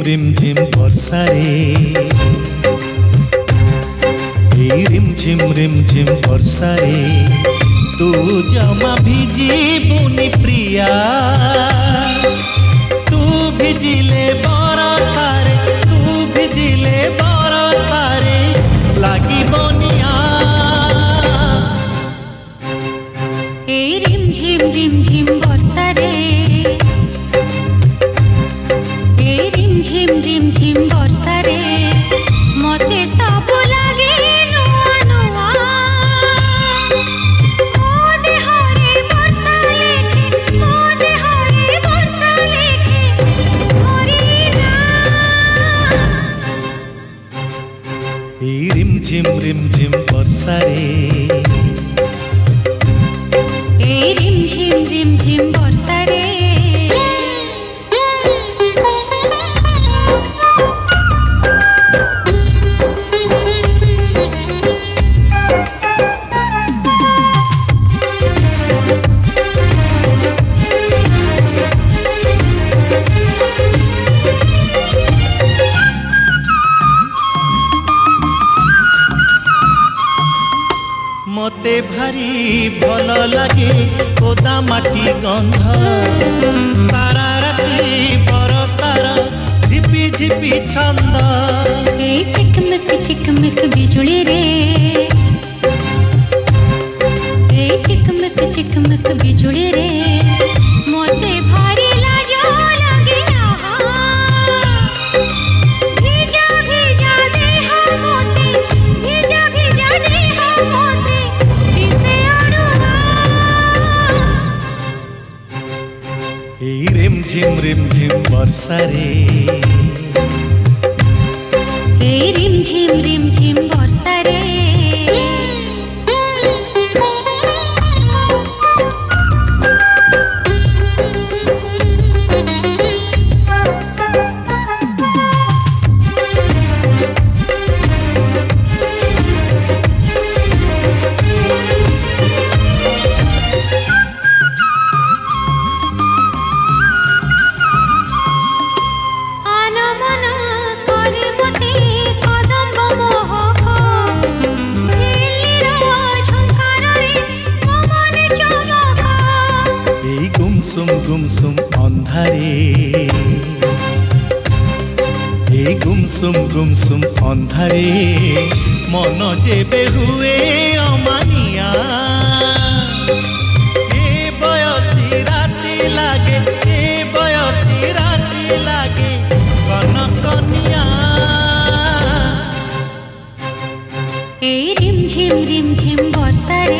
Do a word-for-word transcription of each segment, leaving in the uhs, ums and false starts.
rim झिम वर्षारे rim झिम rim झिम वर्षारे तू जमा भिजिबुनि प्रिया तू भिजिले बरसारे तू भिजिले बरसारे लागिबनिया ए रिम झिम रिम झिम वर्षारे ए रिम झिम रिम झिम वर्षारे मते सब लागे नुआ नुआ ओ देहरे वर्षा लेखे ओ देहरे वर्षा लेखे तुमरी ना ए रिम झिम रिम झिम वर्षारे ए रिम झिम रिम झिम वर्षारे मते भारी भल लगे ओदा माटी गंध सारा राती बरसार झिपी झिपी छंद ए चिकमिक चिकमिक बिजुली रे ए चिकमिक चिकमिक बिजुली रे मोते भारी लाजो लगे आहा भिजा भिजा देह मोते भिजा भिजा देह मोते दिसे अड़ुआ ए रिम झिम रिम झिम वर्षारे ए रिम झिम रिम झिम वर्षारे गुमसुम गुमसुम अंधारे ए गुमसुम गुमसुम अंधारे मन जेबे हुए अमानिया ए बयसी राती लागे ए बयसी राती लागे कनकनिया ए रिम झिम रिम झिम वर्षारे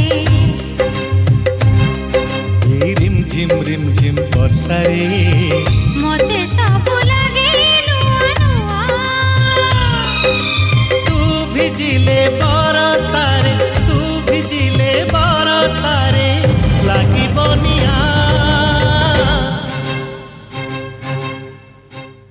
रिम झिम रिम झिम वर्षारे मते सब लागे नुआ नुआ तू भिजिले